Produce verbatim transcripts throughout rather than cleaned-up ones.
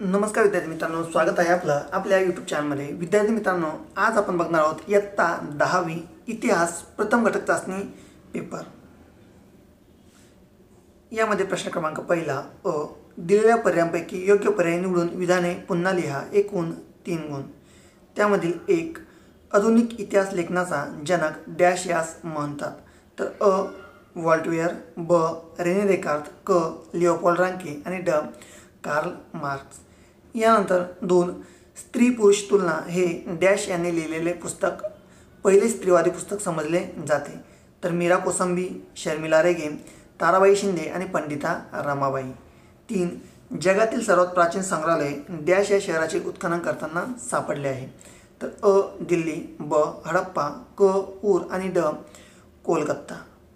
नमस्कार विद्यार्थी मित्रांनो, स्वागत आहे आपलं आपल्या यूट्यूब चॅनलमध्ये। विद्यार्थी मित्रांनो, आज आपण बघणार आहोत इयत्ता दहावी इतिहास प्रथम घटक चाचणी पेपर। यामध्ये प्रश्न क्रमांक पहिला अ दिलेल्या पर्यायांपैकी योग्य पर्याय निवडून विधाने पुन्हा लिहा, एकूण तीन गुण। त्यामधील एक आधुनिक इतिहास लेखनाचा जनक डॅश यास म्हणतात, तर अ वॉल्टेयर, ब रेने देकार्त, क लिओपोल्ड रांके आणि ड कार्ल मार्क्स। यानंतर दोन स्त्री पुरुष तुलना हे डॅश यांनी लिहिलेले पुस्तक पहिले स्त्रीवादी पुस्तक समजले जाते, तर मीरा कोसंबी, शर्मिला रेगे, ताराबाई शिंदे आणि पंडिता रमाबाई। तीन जगातील सर्वात प्राचीन संग्रहालय डॅश या शहराचे उत्खनन करताना सापडले आहे, तर अ दिल्ली, ब हडप्पा, क ऊर आणि ड कोलकाता।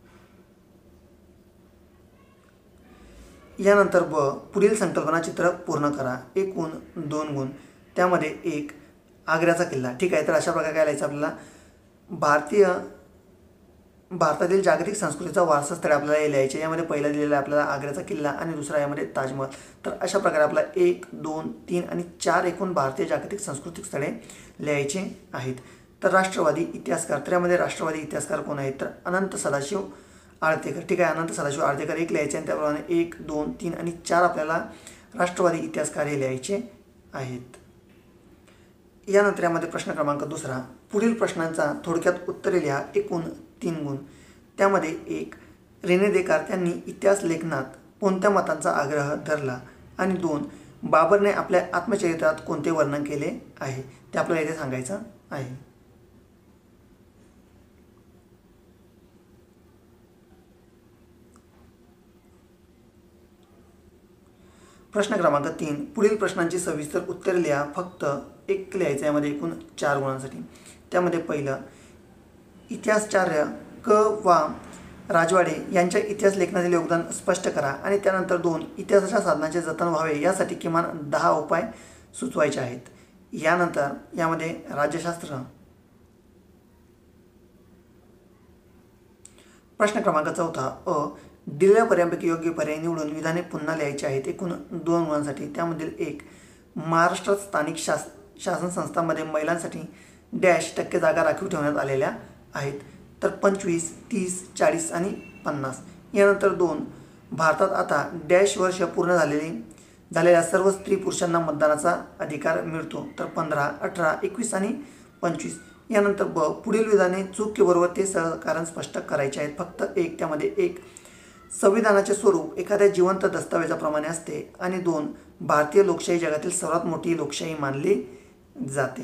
यानंतर ब पुढील संकल्पना चित्र पूर्ण करा, एकूण दोन गुण। त्यामध्ये एक आग्र्याचा किल्ला, ठीक आहे। तर अशा प्रकारे काय लिहायचं आपल्याला, भारतीय भारतातील जागतिक संस्कृतीचा वारसा स्थळे आपल्याला लिहायचे। यामध्ये पहिला दिलेला आहे आपल्याला आग्र्याचा किल्ला आणि दुसरा यामध्ये ताजमहल। तर अशा प्रकारे आपल्याला एक दोन तीन आणि चार एकूण भारतीय जागतिक सांस्कृतिक स्थळे लिहायचे आहेत। तर राष्ट्रवादी इतिहासकार, तर यामध्ये राष्ट्रवादी इतिहासकार कोण आहेत, तर अनंत सदाशिव आळतेकर, ठीक आहे। अनंत सदाशिव आळतेकर एक लिहायचे आणि त्याप्रमाणे एक दोन तीन आणि चार आपल्याला राष्ट्रवादी इतिहासकार हे लिहायचे आहेत। यानंतर यामध्ये प्रश्न क्रमांक दुसरा पुढील प्रश्नांचा थोडक्यात उत्तरे लिहा, एकूण तीन गुण। त्यामध्ये एक रेने देकार्त यांनी इतिहास लेखनात कोणत्या मतांचा आग्रह धरला आणि दोन बाबरने आपल्या आत्मचरित्रात कोणते वर्णन केले आहे ते आपल्याला इथे सांगायचं आहे। प्रश्न क्रमांक तीन पुढील प्रश्नांची सविस्तर उत्तरे लिहा, फक्त एक लिहायचं, यामध्ये एकूण चार गुणांसाठी। त्यामध्ये पहिलं इतिहासचार्य क वा राजवाडे यांच्या इतिहास लेखनातील योगदान स्पष्ट करा आणि त्यानंतर दोन इतिहासाच्या साधनांचे जतन व्हावे यासाठी किमान दहा उपाय सुचवायचे आहेत। यानंतर यामध्ये राज्यशास्त्र। प्रश्न क्रमांक चौथा अ दिलेल्या पर्यायांपैकी योग्य पर्याय निवडून विधाने पुन्हा लिहायची आहेत, एकूण दोन गुणांसाठी। त्यामधील एक महाराष्ट्रात स्थानिक शास शासन संस्थांमध्ये महिलांसाठी डॅश टक्के जागा राखीव ठेवण्यात आलेल्या आहेत, तर पंचवीस, तीस, चाळीस आणि पन्नास। यानंतर दोन भारतात आता डॅश वर्ष पूर्ण झालेली झालेल्या सर्व स्त्री पुरुषांना मतदानाचा अधिकार मिळतो, तर पंधरा, अठरा, एकवीस आणि पंचवीस। यानंतर ब पुढील विधाने चूक की बरोबर ते कारण स्पष्ट करायचे आहेत, फक्त एक। त्यामध्ये एक संविधानाचे स्वरूप एखाद्या जिवंत दस्तावेजाप्रमाणे असते आणि दोन भारतीय लोकशाही जगातील सर्वात मोठी लोकशाही मानली जाते।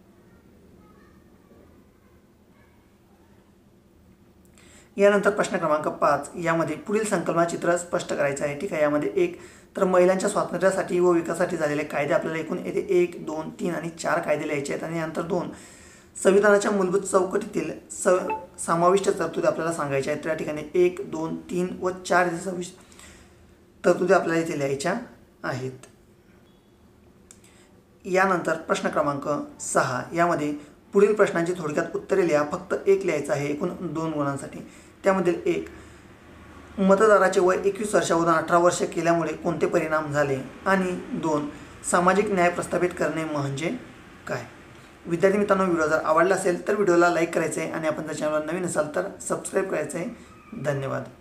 यानंतर प्रश्न क्रमांक पाच यामध्ये पुढील संकल्पना चित्र स्पष्ट करायचं आहे, ठीक आहे। यामध्ये एक तर महिलांच्या स्वातंत्र्यासाठी व विकासासाठी झालेले कायदे आपल्याला एकूण येथे एक दोन तीन आणि चार कायदे लिहायचे आहेत आणि यानंतर दोन संविधानाच्या मूलभूत चौकटीतील स समाविष्ट तरतुदी आपल्याला सांगायच्या आहेत। त्या ठिकाणी एक दोन तीन व चार समाविष्ट तरतुदी आपल्याला इथे लिहायच्या आहेत। यानंतर प्रश्न क्रमांक सहा यामध्ये पुढील प्रश्नांची थोडक्यात उत्तरे लिहा, फक्त एक लिहायचं आहे, एकूण दोन गुणांसाठी। त्यामधील एक मतदाराचे वय एकवीस वर्षावरून अठरा वर्ष केल्यामुळे कोणते परिणाम झाले आणि दोन सामाजिक न्याय प्रस्थापित करणे म्हणजे काय। विद्यार्थी मित्रांनो, व्हिडिओ जर आवडला असेल तर व्हिडिओला लाईक करायचे आणि आपण जर चॅनलवर नवीन असाल तर सबस्क्राईब करायचे। धन्यवाद।